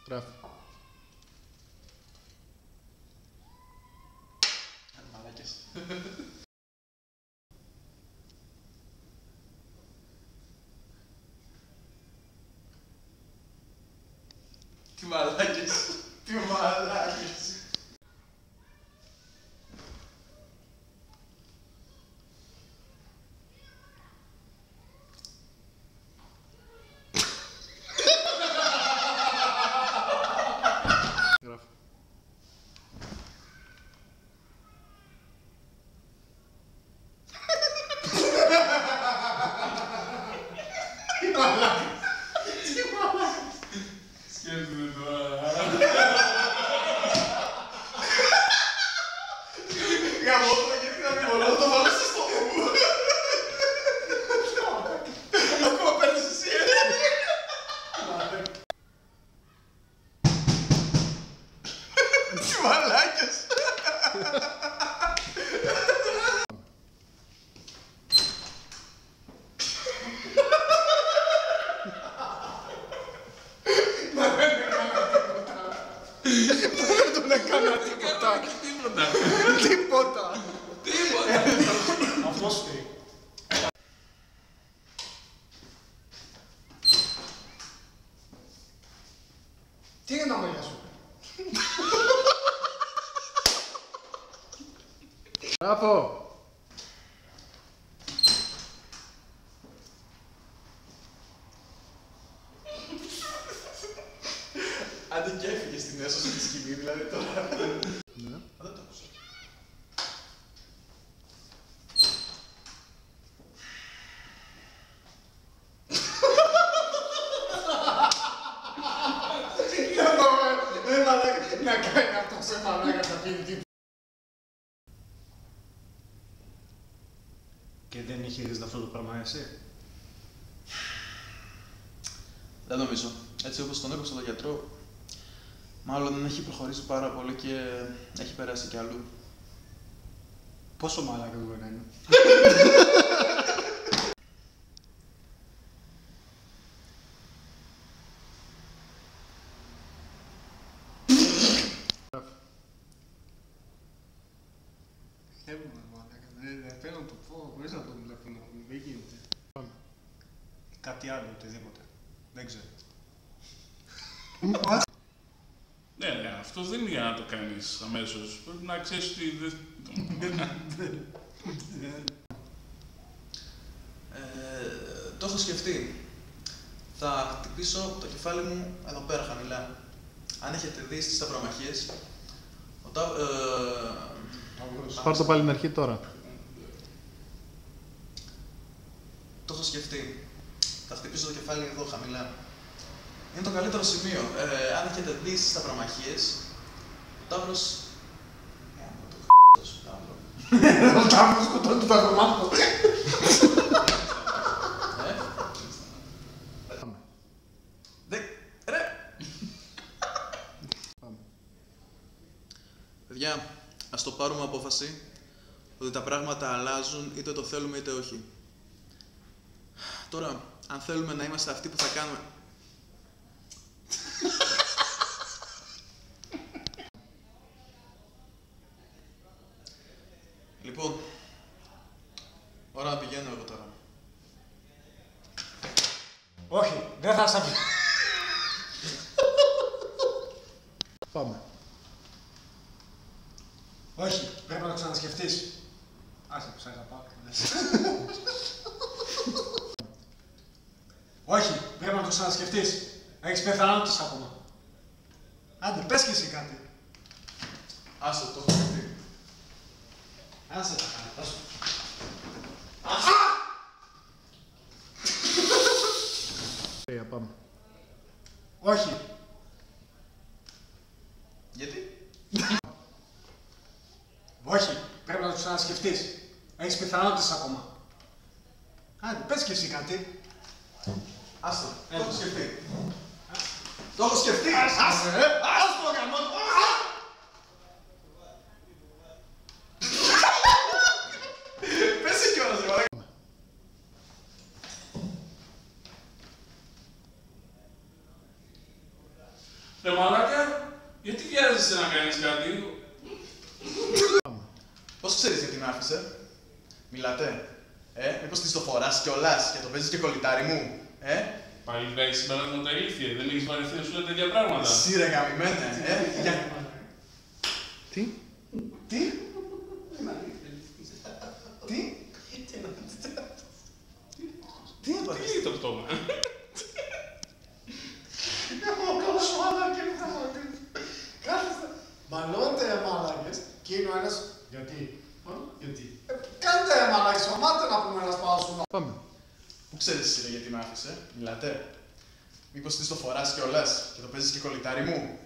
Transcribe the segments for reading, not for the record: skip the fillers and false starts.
Γράφει. Μαλάκες. Τι μαλάκες. Τι μαλάκες. Γράφει. Σκέφτομαι τώρα. Γαμώτα, γιατί να μην μπορώ να το βάλω στο στόμα μου. Ακόμα παίρνεις εσύ. Τι μαλάκες. Δεν έκανα τίποτα. Τίποτα. Αυτός φταίει. Τι είναι τα μαλλιά σου? Γράφω. Άντε και έφυγε στην έσωση τη σκηνή, δηλαδή τώρα. Ναι. Δεν το άκουσα. Να κάνει αυτό σε μαλάκα θα πίνει τίποτα. Και δεν είχε δει αυτό το πράγμα εσύ? Δεν νομίζω. Έτσι όπως τον έκοψα τον γιατρό, μάλλον έχει προχωρήσει πάρα πολύ και έχει περάσει κι αλλού. Πόσο μαλάκα μπορεί να είναι? Δεν θέλω να το πω, χωρίς να το βλέπω, δεν γίνεται. Κάτι άλλο, οτιδήποτε. Δεν ξέρω. Ναι, αυτός δεν είναι για να το κάνεις αμέσως. Πρέπει να ξέρεις ότι Το έχω σκεφτεί. Θα χτυπήσω το κεφάλι μου εδώ πέρα χαμηλά. Αν έχετε δει στις ταυρομαχίες, Πάρ' το πάλι την αρχή τώρα. το έχω σκεφτεί. Θα χτυπήσω το κεφάλι εδώ χαμηλά. Είναι το καλύτερο σημείο. Αν έχετε δει στις ταυρομαχίες, ο Ταύρος... Ο Ταύρος σκοτώνει το αγωμάτο. Ρε! Παιδιά, ας το πάρουμε απόφαση ότι τα πράγματα αλλάζουν είτε το θέλουμε είτε όχι. Τώρα, αν θέλουμε να είμαστε αυτοί που θα κάνουμε... Λοιπόν, ώρα να πηγαίνω εγώ τώρα. Όχι, δεν θα σας αφήσω. Πάμε. Όχι, πρέπει να το ξανασκεφτείς. Άσε που θα πάω. Όχι, πρέπει να το ξανασκεφτείς. Έχεις πιθανότητες ακόμα. Άντε, πες και εσύ κάτι. Άσε, το έχω σκεφτεί. Άσε τα χάρτα σου. Ωραία, πάμε. Όχι. Γιατί? Όχι, πρέπει να το ξανασκεφτείς. Έχεις πιθανότητες ακόμα. Άντε, πες και εσύ κάτι. Άσε, το έχω σκεφτεί. Το έχω σκεφτεί! Άσε, άσε το γαμό. Πες κιόλας, ρε μαλάκα. Ρε μαλάκα, γιατί βιάζεσαι να κάνεις κάτι? Πώς ξέρεις γιατί με άφησε? Μιλάτε. Μήπως της το φοράς κιόλας και το παίζεις και κολλητάρι μου? Πάλι έχεις συμπεράσματα ηλίθιε, δεν έχεις βαρεθεί να σου λέει τέτοια πράγματα. Εσύ ρε γαμημένε, Τι? Τι? Τι? Τι έπαθες? Τι λέει το πτώμα? Μαλώντε μαλάκες και είναι ο ένας. Γιατί? Γιατί? Κάντε μαλάκες, ομάτε να πούμε ένα σπάσουμε. Πάμε. Πού ξέρεις εσύ ρε γιατί με άφησε? Μιλάτε. Μήπως της το φοράς κιόλας και το παίζεις και κολλητάρι μου?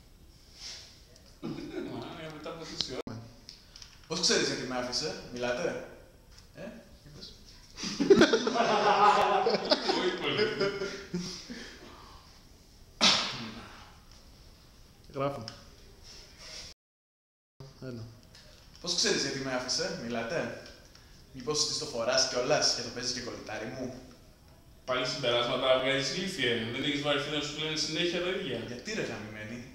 Μετά από τόση ώρα. Πώς ξέρεις γιατί με άφησε? Μιλάτε. Είπες. Όχι πολύ. Γράφω. Ένα. Πώς ξέρεις γιατί με άφησε? Μιλάτε. Μήπως της το φοράς κιόλας και το παίζεις και κολλητάρι μου? Πάλι συμπεράσματα βγάζεις ηλίθιε. Δεν έχεις βαρεθεί να σου λένε συνέχεια τα ίδια. Γιατί ρε γαμημένη?